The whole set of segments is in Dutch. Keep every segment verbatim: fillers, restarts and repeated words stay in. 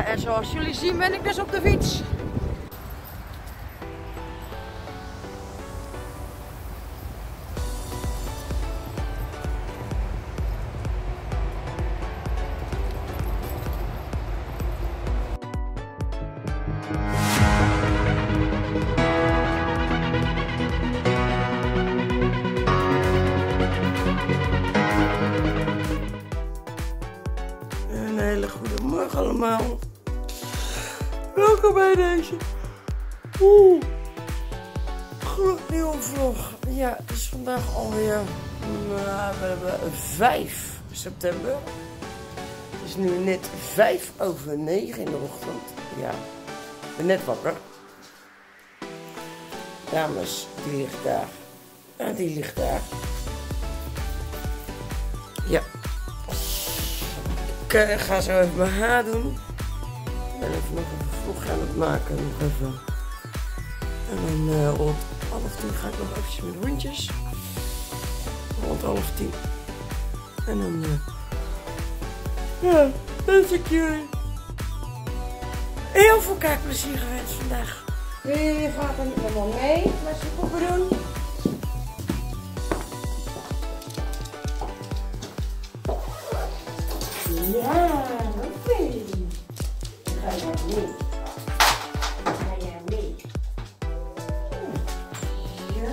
en zoals jullie zien ben ik dus op de fiets. Een hele goede morgen allemaal. Welkom bij deze Oeh. gloednieuwe vlog. Ja, het is vandaag alweer nou, we hebben vijf september. Het is nu net vijf over negen in de ochtend. Ja, ik ben net wakker. Dames, die ligt daar. En die ligt daar. Ja. Ik uh, ga zo even mijn haar doen. Ik ben even nog even vlog aan het maken. Nog even. En dan uh, rond half tien ga ik nog eventjes met rondjes. Rond half tien. En dan uh, ja, wens ik jullie heel veel kijkplezier gewenst vandaag. Wie gaat er niet helemaal mee met zijn poppen doen? Ja, oké. Okay. Ga jij mee? Ga jij mee? Ja.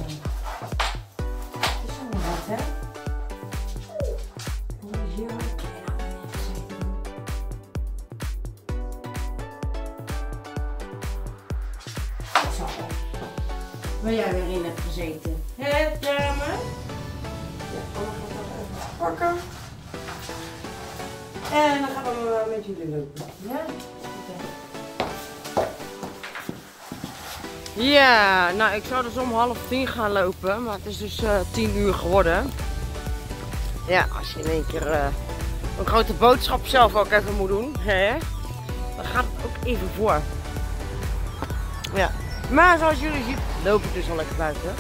Dat is allemaal wat, hè? Ja, zo. Waar jij weer in hebt gezeten. Hé, dame? Ja, allemaal gaat dat even pakken. En dan gaan we met jullie lopen. Ja? Ja, nou ik zou dus om half tien gaan lopen, maar het is dus uh, tien uur geworden. Ja, als je in één keer uh, een grote boodschap zelf ook even moet doen, hè, dan gaat het ook even voor. Ja, maar zoals jullie zien, loop ik dus al lekker buiten.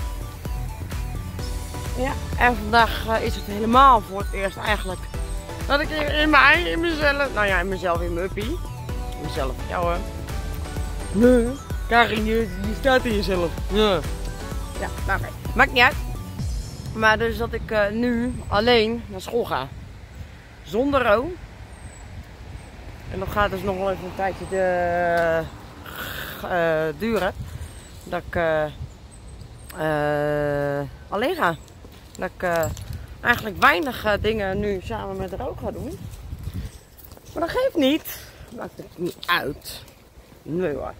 Ja, en vandaag uh, is het helemaal voor het eerst eigenlijk dat ik in mij, in mezelf, nou ja, in mezelf, in mijn uppie. In mezelf, ja hoor. Nee, Karin, je, je staat in jezelf. Ja, ja, nou oké, maakt niet uit. Maar dus dat ik uh, nu alleen naar school ga. Zonder Ro. En dat gaat dus nog wel even een tijdje de, uh, duren. Dat ik uh, uh, alleen ga. Dat ik uh, eigenlijk weinig uh, dingen nu samen met Ro ga doen. Maar dat geeft niet. Maakt het niet uit. Nee hoor.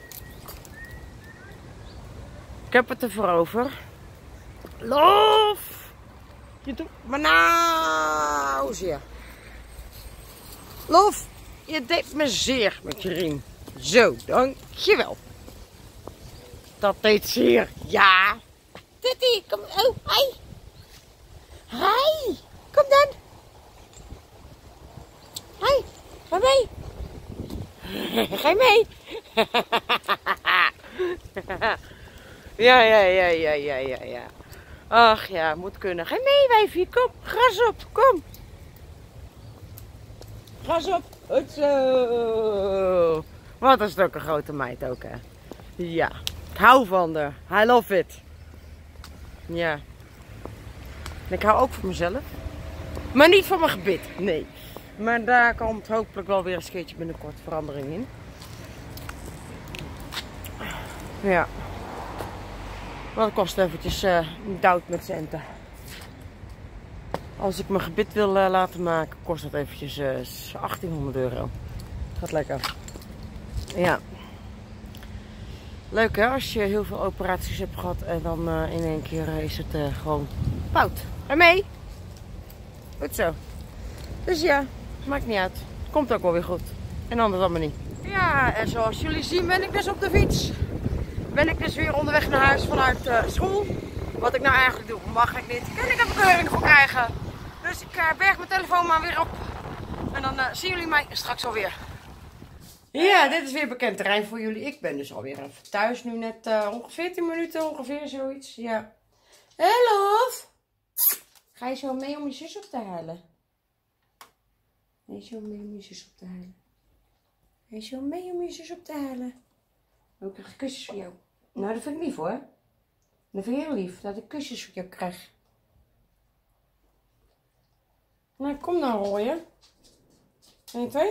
Ik heb het ervoor over. Lof! Je doet me nou zeer. Lof, je deed me zeer met je riem. Zo, dankjewel. Dat deed zeer, ja. Titty, kom. Oh, hi. Hi, kom dan. Hi, ga mee. Ga je mee? Ja, ja, ja, ja, ja, ja, ja. Ach ja, moet kunnen. Ga je mee, wijfie? Kom, gras op, kom. Gras op. Goed zo. Wat een stuk een grote meid ook, hè. Ja, ik hou van haar. I love it. Ja. En ik hou ook van mezelf. Maar niet van mijn gebit, nee. Maar daar komt hopelijk wel weer een keertje binnenkort verandering in. Ja. Maar dat kost eventjes uh, een duwt met centen. Als ik mijn gebit wil uh, laten maken, kost dat eventjes uh, achttienhonderd euro. Gaat lekker. Ja. Leuk hè, als je heel veel operaties hebt gehad en dan uh, in één keer uh, is het uh, gewoon fout. Ga mee? Goed zo. Dus ja, maakt niet uit. Komt ook wel weer goed. En anders allemaal niet. Ja, en zoals jullie zien ben ik dus op de fiets. Ben ik dus weer onderweg naar huis vanuit uh, school. Wat ik nou eigenlijk doe, mag ik niet. Kan ik er bekeuring voor krijgen. Dus ik uh, berg mijn telefoon maar weer op. En dan uh, zien jullie mij straks alweer. Ja, dit is weer bekend terrein voor jullie. Ik ben dus alweer even thuis. Nu net uh, ongeveer tien minuten, ongeveer zoiets. Ja. Hallo. Ga je zo mee om je zus op te halen? Ga je zo mee om je zus op te halen? Ga je zo mee om je zus op te halen? Ik krijg kusjes voor jou. Nou, dat vind ik lief hoor. Dat vind ik heel lief, dat ik kusjes voor jou krijg. Nou, kom dan rooien. één, twee.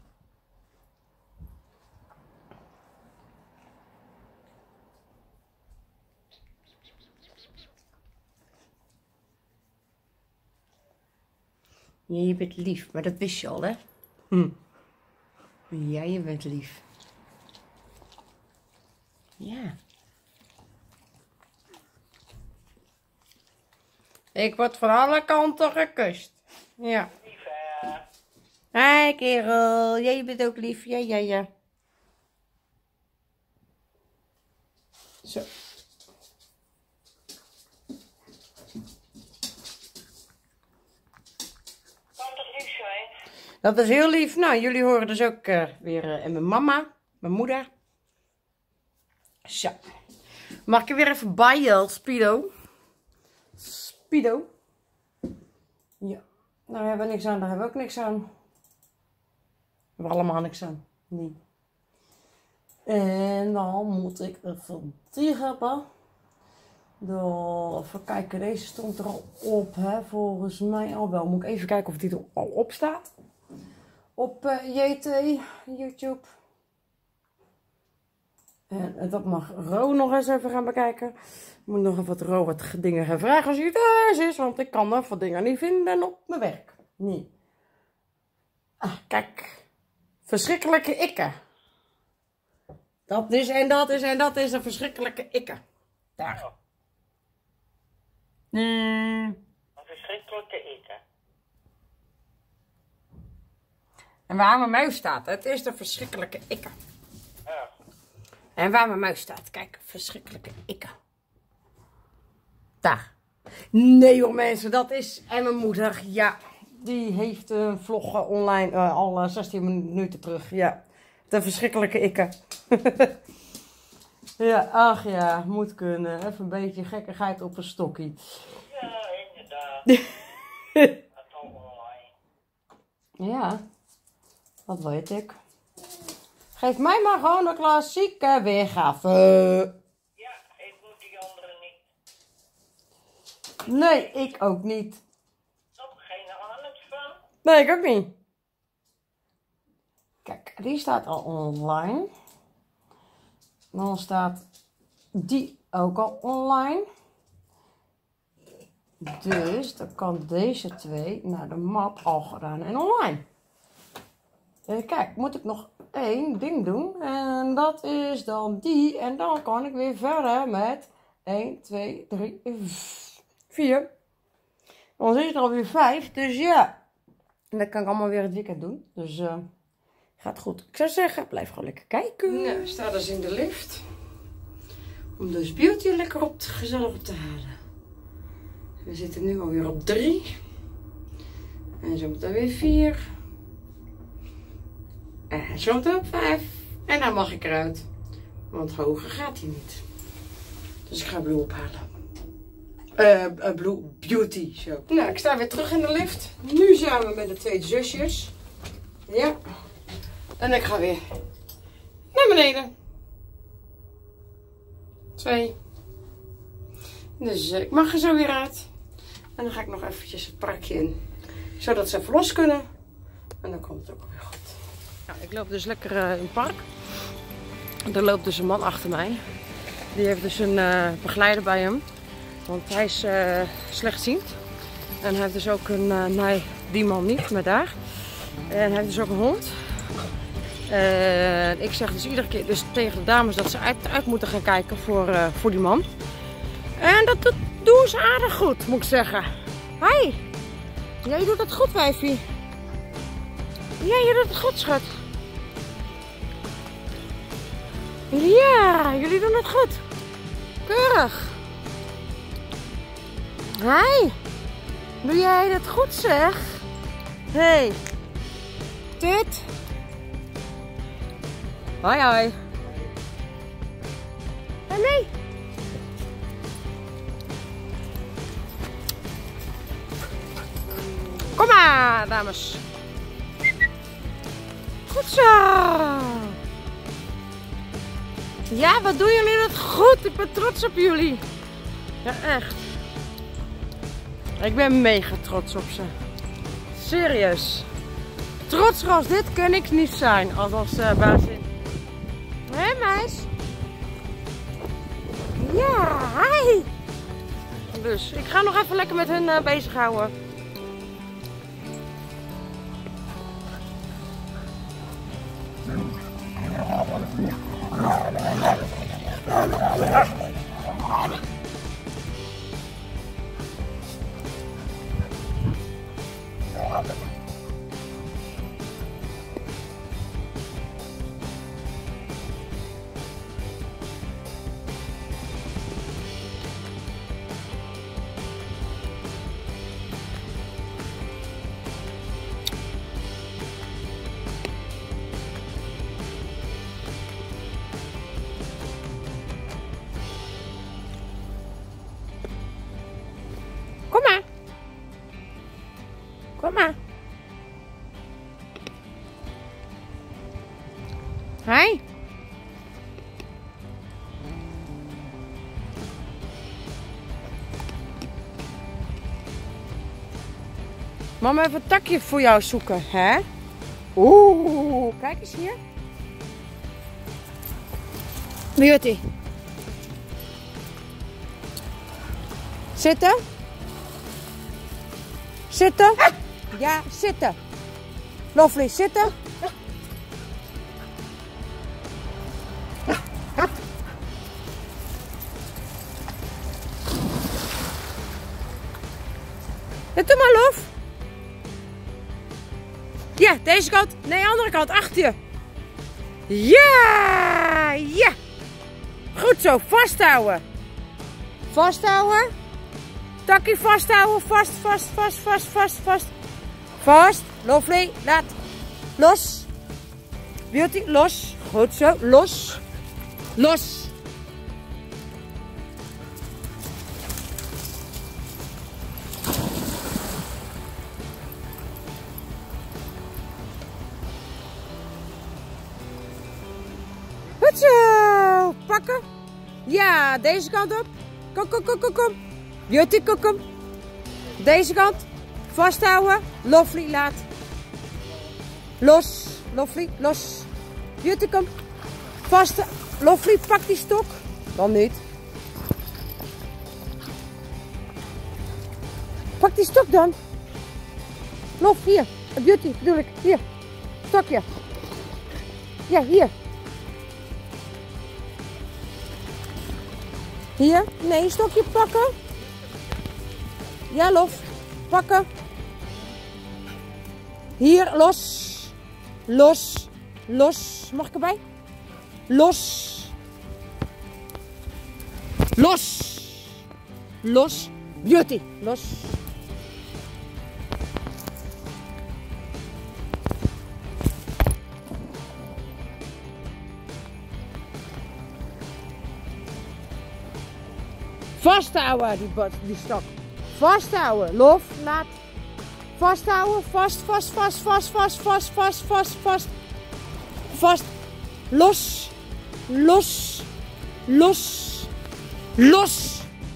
Ja, je bent lief, maar dat wist je al, hè? Hm. Ja, je bent lief. Ja. Ik word van alle kanten gekust. Ja. Hi, kerel. Jij bent ook lief. Ja, ja, ja. Zo. Dat is heel lief. Nou, jullie horen dus ook uh, weer uh, en mijn mama, mijn moeder. Zo. Mag ik er weer even bij je, Spido? Spido. Ja. Daar hebben we niks aan, daar hebben we ook niks aan. We hebben allemaal niks aan. Nee. En dan moet ik even die hebben. Even kijken, deze stond er al op, hè? Volgens mij al wel. Moet ik even kijken of die er al op staat. Op uh, J T, YouTube. En dat mag Ro nog eens even gaan bekijken. Ik moet nog even wat Ro wat dingen gaan vragen als hij thuis is. Want ik kan er wat dingen niet vinden op mijn werk. Nee. Ah, kijk. Verschrikkelijke ikke. Dat is en dat is en dat is een verschrikkelijke ikke. Daar. Mm. Een verschrikkelijke ikke. En waar mijn muis staat, het is de verschrikkelijke ikke. Ja. En waar mijn muis staat, kijk, verschrikkelijke ikke. Daar. Nee hoor mensen, dat is en mijn moeder, ja. Die heeft een vlog online uh, al uh, zestien minuten terug, ja. De verschrikkelijke ikke. Ja, ach ja, moet kunnen. Even een beetje gekkigheid op een stokkie. Ja, inderdaad. Dat is allemaal online. Ja, dat weet ik. Geef mij maar gewoon een klassieke weergave. Ja, ik moet die andere niet. Nee, ik ook niet. Ik heb geen ahnung van. Nee, ik ook niet. Kijk, die staat al online. Dan staat die ook al online. Dus dan kan deze twee naar de map al gedaan en online. Even kijk, moet ik nog één ding doen. En dat is dan die. En dan kan ik weer verder met één, twee, drie, vier. Dan is het er alweer vijf. Dus ja. En dat kan ik allemaal weer het weekend doen. Dus uh, gaat goed. Ik zou zeggen, blijf gewoon lekker kijken. Nou, we staan dus in de lift. Om dus beauty lekker op te, gezellig op te halen. We zitten nu alweer op drie. En zo meteen weer vier. En zo meteen op vijf. En dan mag ik eruit. Want hoger gaat hij niet. Dus ik ga Blue ophalen. Uh, uh, Blue Beauty Show. Nou, ik sta weer terug in de lift. Nu samen met de twee zusjes. Ja. En ik ga weer naar beneden. Twee. Dus uh, ik mag er zo weer uit. En dan ga ik nog eventjes het parkje in. Zodat ze even los kunnen. En dan komt het ook weer goed. Nou, ik loop dus lekker uh, in het park. Er loopt dus een man achter mij. Die heeft dus een uh, begeleider bij hem. Want hij is uh, slechtziend. En hij heeft dus ook een... Uh, nee, die man niet, maar daar. En hij heeft dus ook een hond. Uh, ik zeg dus iedere keer dus tegen de dames dat ze uit, uit moeten gaan kijken voor, uh, voor die man. En dat, dat doen ze aardig goed, moet ik zeggen. Hi! Jij doet het goed, wijfie. Ja, je doet het goed, schat. Ja, jullie doen het goed. Keurig. Hi! Doe jij het goed, zeg? Hey. Tut. Hoi, hoi. Hoi, mee. Kom maar, dames. Goed zo. Ja, wat doen jullie dat goed. Ik ben trots op jullie. Ja, echt. Ik ben mega trots op ze. Serieus. Trots als dit kan ik niet zijn als als uh, bazin. Hé meis? Ja, hi. Dus ik ga nog even lekker met hun uh, bezighouden. Kom maar. Kom maar. Hi. Mama even een takje voor jou zoeken, hè? Oeh, kijk eens hier. Beauty. Zitten. Zitten. Ja, zitten. Lovely, zitten. Ja, doe maar, Lof. Ja, deze kant. Nee, andere kant. Achter je. Ja, ja. Goed zo, vasthouden. Vasthouden. Takje vasthouden. Vast, vast, vast, vast, vast, vast. Vast. Lovely. Laat. Los. Beauty. Los. Goed zo. Los. Los. Goed zo. Pakken. Ja, deze kant op. Kom, kom, kom, kom, kom. Beauty, kom, kom. Deze kant. Vasthouden. Lovely, laat. Los. Lovely, los. Beauty, kom. Vast. Lovely, pak die stok. Dan niet. Pak die stok dan. Lof, hier. Beauty, bedoel ik. Hier. Stokje. Ja, hier. Hier. Nee, stokje pakken. Ja, Lof. Pakken. Hier, los. Los. Los. Mag ik erbij? Los. Los. Los. Beauty. Los. Vasthouden, die, die stok. Vasthouden. Lof, laat. Vasthouden. Vast, vast, vast, vast, vast, vast, vast, vast, vast. Vast. Los. Los. Los. Los.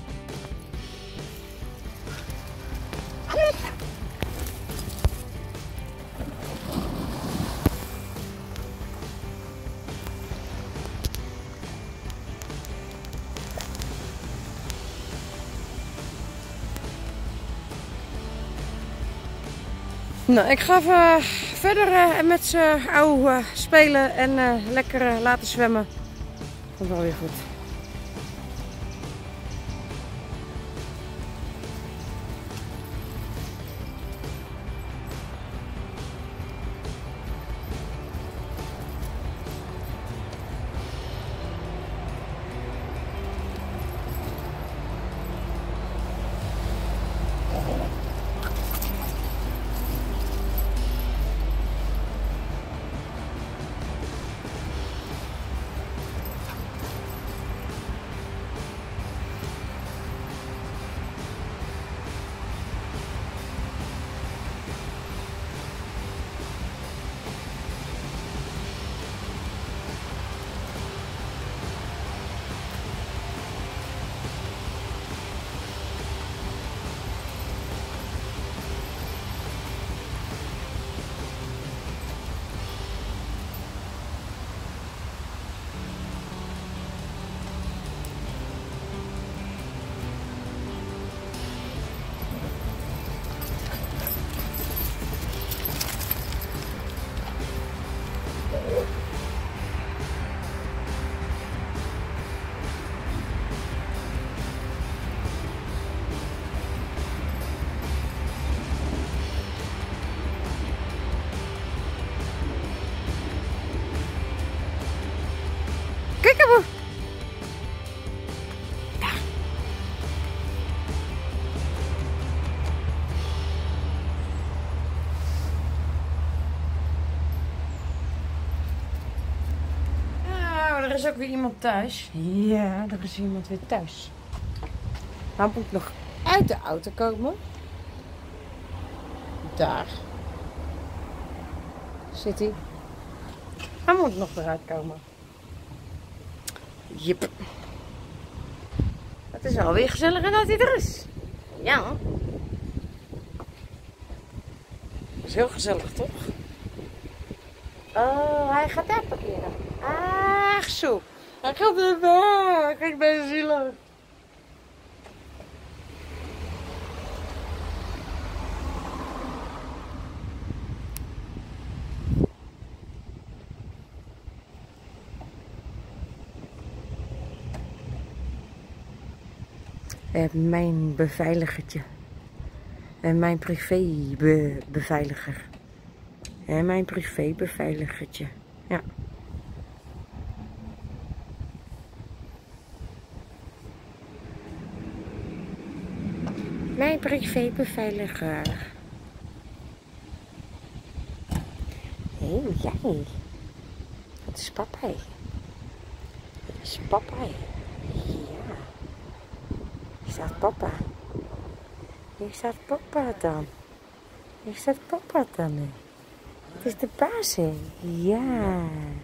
Nou, ik ga even verder uh, met ze ouwe uh, spelen en uh, lekker uh, laten zwemmen. Komt wel weer goed. Peekaboo. Daar. Nou, er is ook weer iemand thuis. Ja, er is iemand weer thuis. Hij moet nog uit de auto komen. Daar. Zit hij. Hij moet nog eruit komen. Jep. Het is alweer gezelliger dat hij er is. Ja. Dat is heel gezellig, toch? Oh, hij gaat daar parkeren. Ach zo. Hij gaat er daar. Kijk, deze zielig. Uh, mijn beveiligertje. En uh, mijn privé be beveiliger. En uh, mijn privé beveiligertje. Ja. Mijn privé beveiliger. Hé, hey, jij. Dat is papa. Dat is papa. Ja. Hier staat papa. Hier staat papa dan. Hier staat papa dan. Het is de baas, hè? Ja.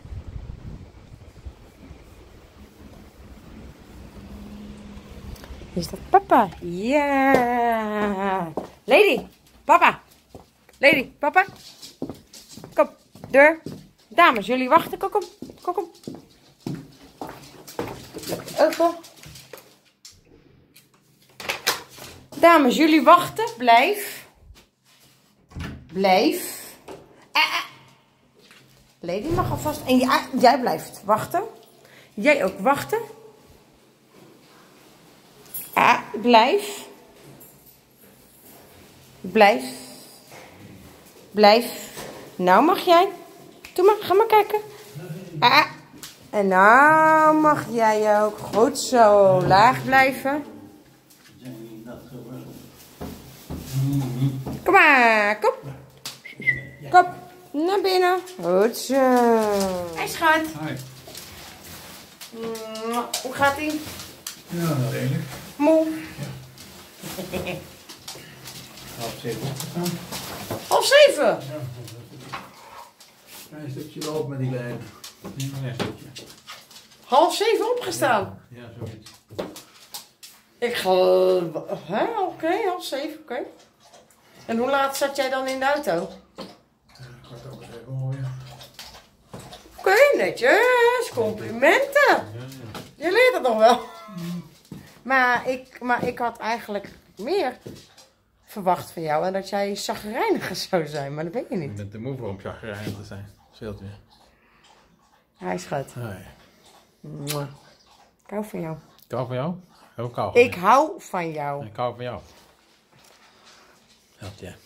Hier staat papa. Ja. Lady, papa. Lady, papa. Kom, deur. Dames, jullie wachten. Kom, kom. Kom, kom. Open. Dames, jullie wachten. Blijf. Blijf. Ah, ah. Lady mag alvast. En jij, jij blijft wachten. Jij ook wachten. Ah, blijf. Blijf. Blijf. Nou mag jij. Doe maar, ga maar kijken. Ah. En nou mag jij ook. Goed zo. Laag blijven. Kom maar, kom. Kom, naar binnen. Goed zo. Hij schat. Hi. Hoe gaat ie? Ja, redelijk. Moe. Ja. Half zeven opgestaan. Half zeven? Ja. Een stukje lopen met die lijn. Niet maar een stukje. Half zeven opgestaan? Ja, ja, zoiets. Ik ga... Oké, okay, half zeven, oké. Okay. En hoe laat zat jij dan in de auto? Ja, kwart over zeven ongeveer. Oké, okay, netjes. Complimenten. Ja, ja. Je leert het nog wel. Mm. Maar, ik, maar ik had eigenlijk meer verwacht van jou. En dat jij chagrijniger zou zijn. Maar dat ben je niet. Ik ben te moe voor om chagrijnig te zijn. Scheelt weer. Hij schat. Hey. Ik hou van jou. Ik hou van jou? Ook hou van ik jou. hou van jou. Ik hou van jou. Helpt jij.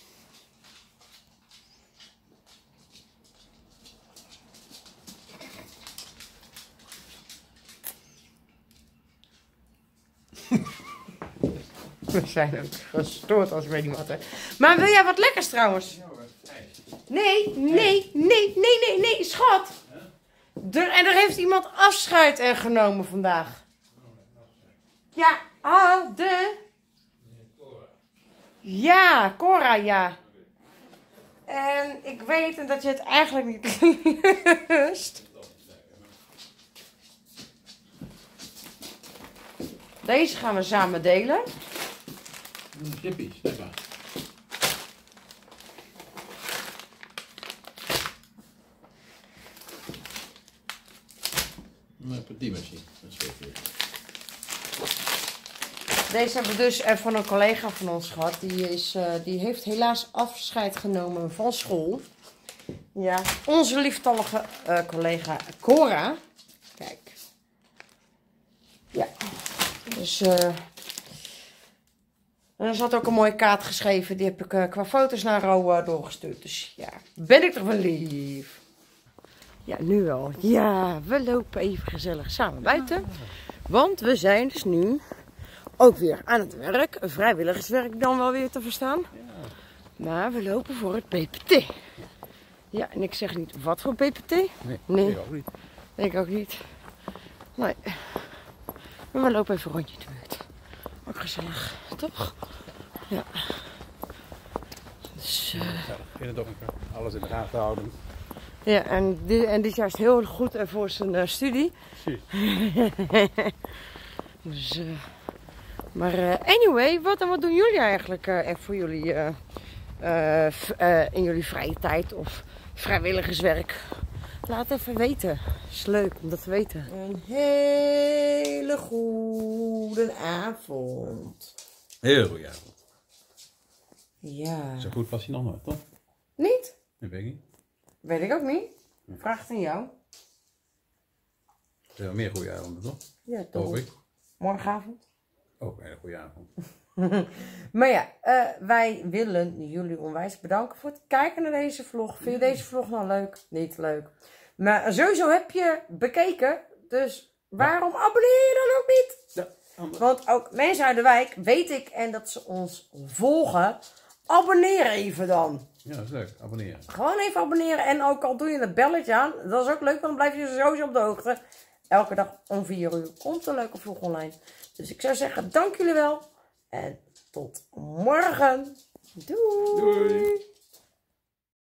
We zijn ook gestoord als ik weet niet wat. Hè. Maar wil jij wat lekkers trouwens? Nee, nee, nee, nee, nee, nee, schat. Er, en er heeft iemand afscheid er genomen vandaag. Ja, ah, de... Ja, Cora, ja. En ik weet dat je het eigenlijk niet lust. Deze gaan we samen delen. Chippies, lekker. Een petit machine. Dat is weer. Deze hebben we dus van een collega van ons gehad. Die, is, uh, die heeft helaas afscheid genomen van school. Ja, onze lieftallige uh, collega Cora. Kijk. Ja. Dus uh, er zat ook een mooie kaart geschreven. Die heb ik uh, qua foto's naar Ro uh, doorgestuurd. Dus ja, ben ik toch wel lief. Ja, nu wel. Ja, we lopen even gezellig samen buiten. Want we zijn dus nu ook weer aan het werk. Vrijwilligerswerk dan wel weer te verstaan. Maar we lopen voor het P P T. Ja, en ik zeg niet wat voor P P T. Nee, Nee. ik ook niet. Ik ook niet. Nee. Maar we lopen even een rondje in de buurt. Ook gezellig, toch? Ja. Dus, uh... In het donker, alles in de gaten houden. ja, en dit, en dit jaar is heel goed uh, voor zijn uh, studie. Precies. Dus, uh... maar uh, anyway, wat, en wat doen jullie eigenlijk uh, voor jullie, uh, uh, uh, in jullie vrije tijd of vrijwilligerswerk? Laat even weten. Het is leuk om dat te weten. Een hele goede avond. Heel goed, ja. Ja. Zo goed was hij nog nooit, toch? Niet? Dat weet ik niet. Weet ik ook niet. Vraag het aan jou. Er zijn wel meer goede avonden, toch? Ja, toch. Hoop ik. Morgenavond. Ook een hele goede avond. Maar ja, uh, wij willen jullie onwijs bedanken voor het kijken naar deze vlog. Vind je deze vlog nou leuk? Niet leuk. Maar sowieso heb je bekeken. Dus waarom ja. abonneer je dan ook niet? Ja. Want ook mensen uit de wijk, weet ik, en dat ze ons volgen. Abonneer even dan. Ja, dat is leuk. Abonneren. Gewoon even abonneren. En ook al doe je een belletje aan. Dat is ook leuk, want dan blijf je sowieso op de hoogte. Elke dag om vier uur komt een leuke vlog online. Dus ik zou zeggen, dank jullie wel. En tot morgen. Doei. Doei.